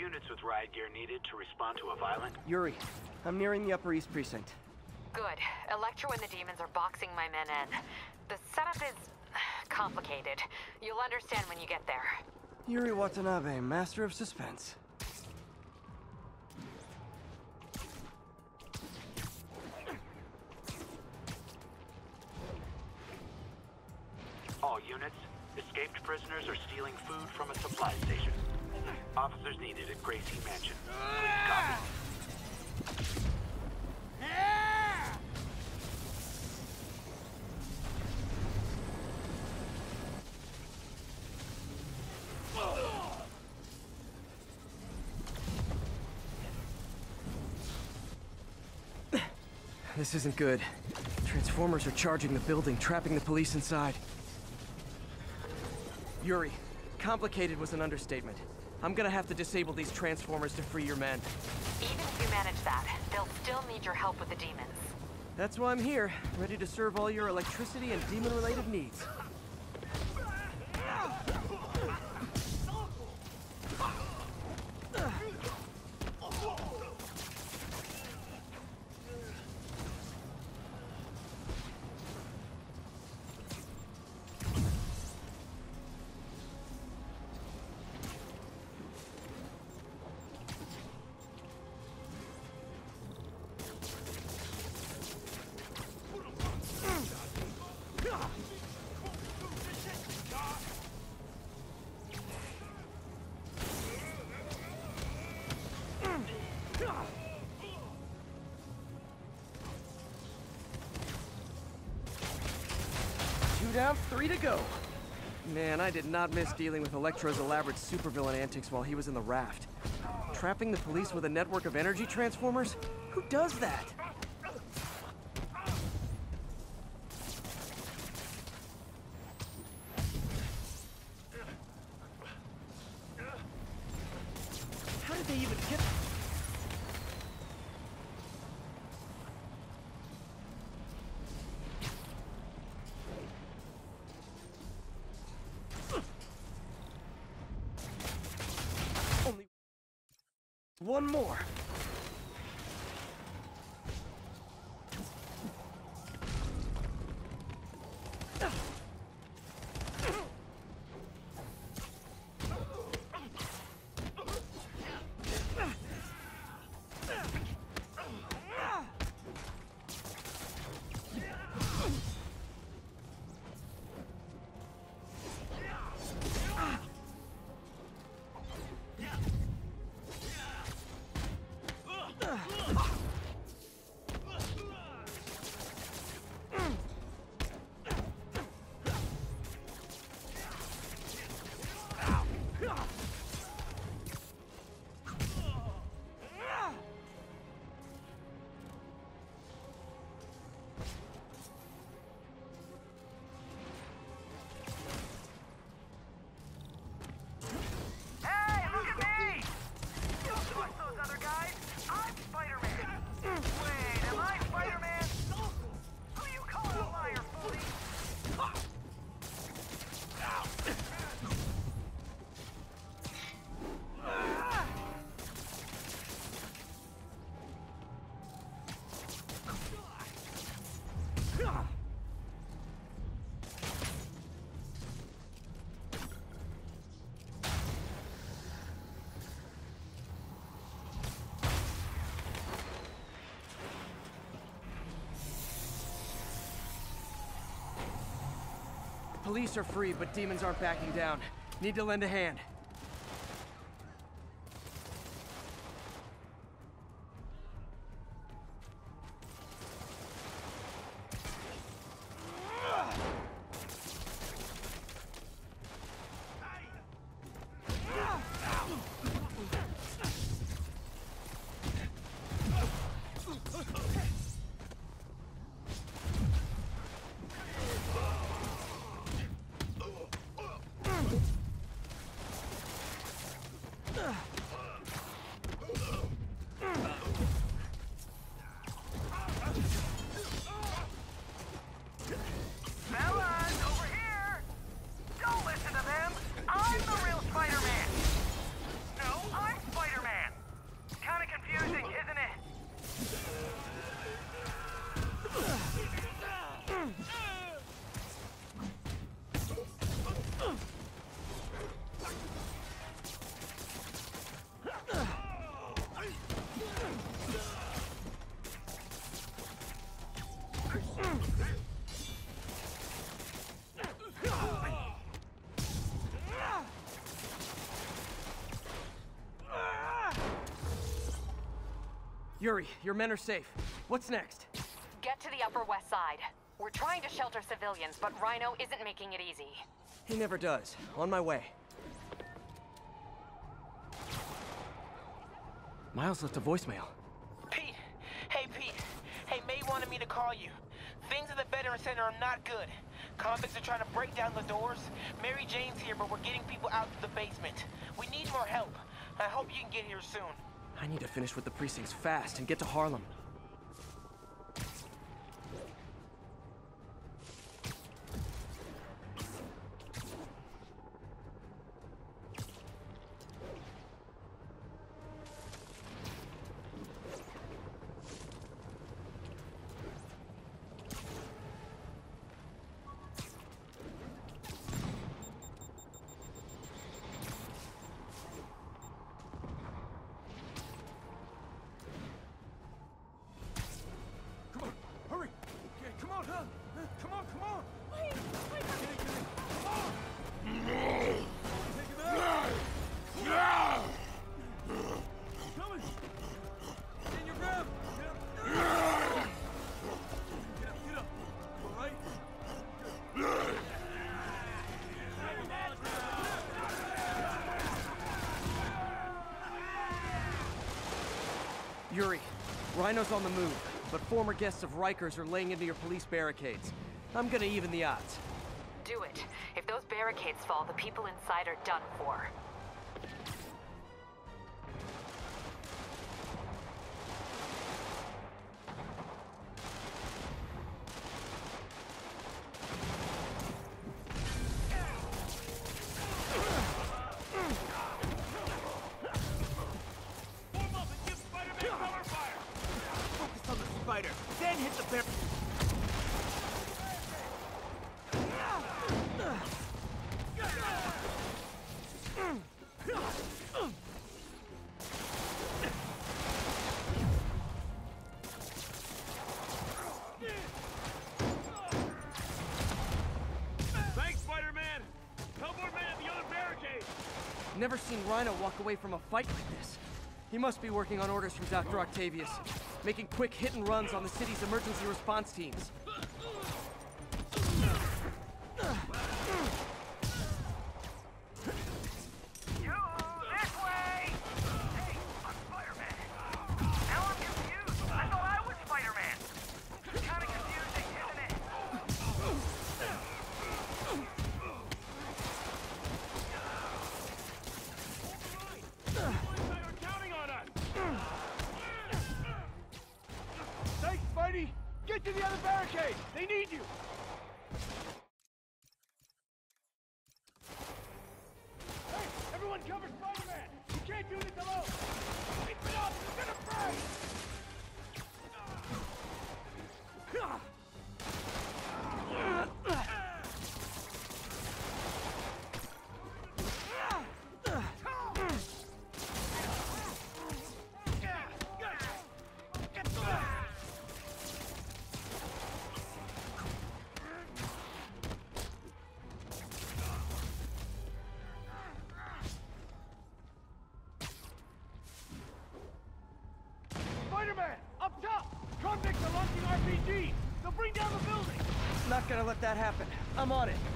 units with riot gear needed to respond to a violent... Yuri, I'm nearing the Upper East Precinct. Good. Electro and the demons are boxing my men in. The setup is... complicated. You'll understand when you get there. Yuri Watanabe, master of suspense. All units, escaped prisoners are stealing food from a supply station. Officers needed at Gracie Mansion. Please copy. This isn't good. Transformers are charging the building, trapping the police inside. Yuri, complicated was an understatement. I'm gonna have to disable these transformers to free your men. Even if you manage that, they'll still need your help with the demons. That's why I'm here, ready to serve all your electricity and demon-related needs. Down, 3 to go. Man, I did not miss dealing with Electro's elaborate supervillain antics while he was in the raft. Trapping the police with a network of energy transformers? Who does that? How did they even get... One more. Police are free, but demons aren't backing down. Need to lend a hand. Yuri, your men are safe. What's next? Get to the Upper West Side. We're trying to shelter civilians, but Rhino isn't making it easy. He never does. On my way. Miles left a voicemail. Pete! Hey, Pete. Hey, May wanted me to call you. Things at the Veteran Center are not good. Convicts are trying to break down the doors. Mary Jane's here, but we're getting people out to the basement. We need more help. I hope you can get here soon. I need to finish with the precincts fast and get to Harlem. Yuri, Rhino's on the move, but former guests of Rikers are laying into your police barricades. I'm gonna even the odds. Do it. If those barricades fall, the people inside are done for. Then hit the barricade. Thanks, Spider-Man! Teleport man at the other barricade! Never seen Rhino walk away from a fight like this. He must be working on orders from Dr. Octavius, making quick hit and runs on the city's emergency response teams. Get to the other barricade! They need you! Hey! Everyone cover Spider-Man! You can't do this alone! Keep it up! You're gonna burn! Spider-Man! Up top! Convicts are launching RPGs! They'll bring down the building! Not gonna let that happen. I'm on it.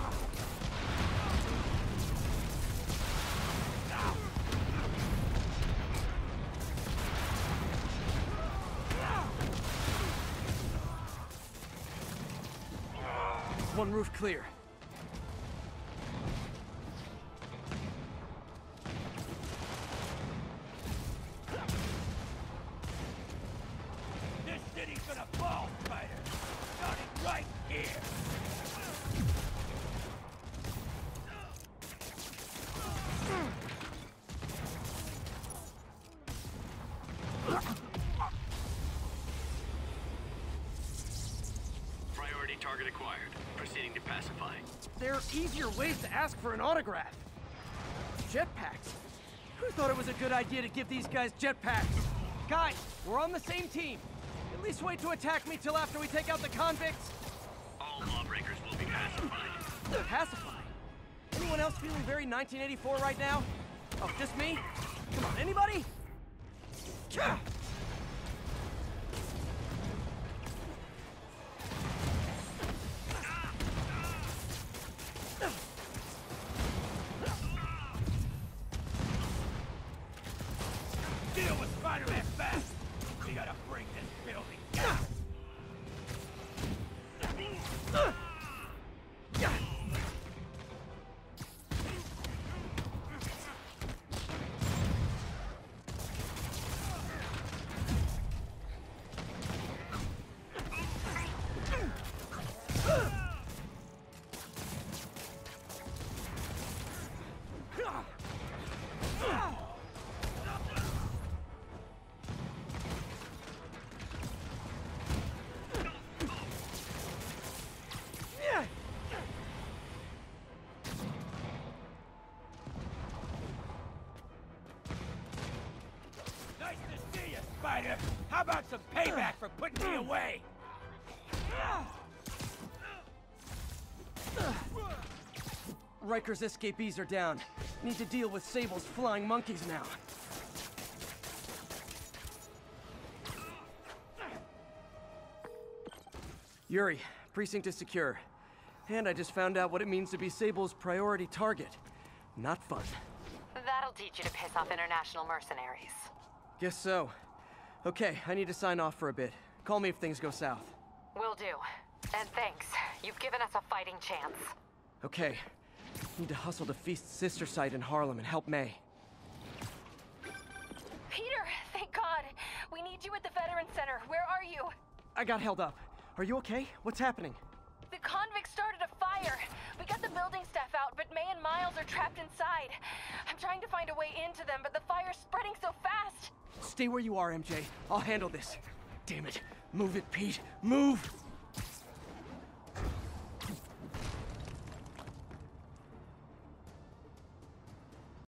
One roof clear. This city's gonna fall, Spider! Starting right here! Priority target acquired. Proceeding to pacify. There are easier ways to ask for an autograph. Jetpacks. Who thought it was a good idea to give these guys jetpacks? Guys, we're on the same team. At least wait to attack me till after we take out the convicts. All lawbreakers will be pacified. Pacified? Anyone else feeling very 1984 right now? Oh, just me? Come on, anybody? Gah! Deal with Spider-Man fast! We gotta bring this building down! Nice to see you, Spider! How about some payback for putting me away? Riker's escapees are down. Need to deal with Sable's flying monkeys now. Yuri, precinct is secure. And I just found out what it means to be Sable's priority target. Not fun. That'll teach you to piss off international mercenaries. Guess so. Okay, I need to sign off for a bit. Call me if things go south. Will do. And thanks. You've given us a fighting chance. Okay. Need to hustle to Feast's sister site in Harlem and help May. Peter, thank God. We need you at the Veterans Center. Where are you? I got held up. Are you okay? What's happening? The convicts started a fire. We got the building staff out, but May and Miles are trapped inside. I'm trying to find a way into them, but the fire's spreading so fast. Stay where you are, MJ. I'll handle this. Damn it. Move it, Pete. Move!